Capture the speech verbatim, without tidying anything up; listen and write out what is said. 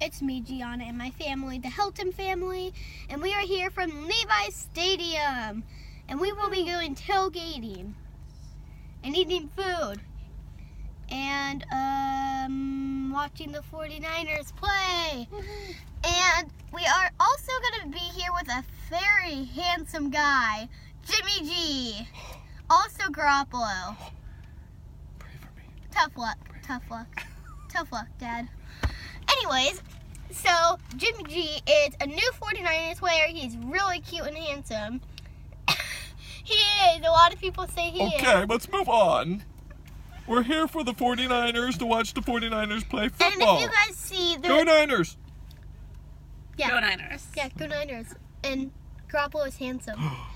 it's me, Gianna, and my family, the Hilton family, and we are here from Levi's Stadium, and we will be going tailgating and eating food and um, watching the forty-niners play. And we are also going to be here with a very handsome guy, Jimmy G, also Garoppolo. Pray for me. Tough luck, tough luck, tough luck, Dad. Anyways, so Jimmy G is a new forty-niners player. He's really cute and handsome. He is. A lot of people say he okay, is. Okay, let's move on. We're here for the forty-niners to watch the forty-niners play football. And if you guys see the... Go Niners! Yeah. Go Niners. Yeah, go Niners. And Garoppolo is handsome.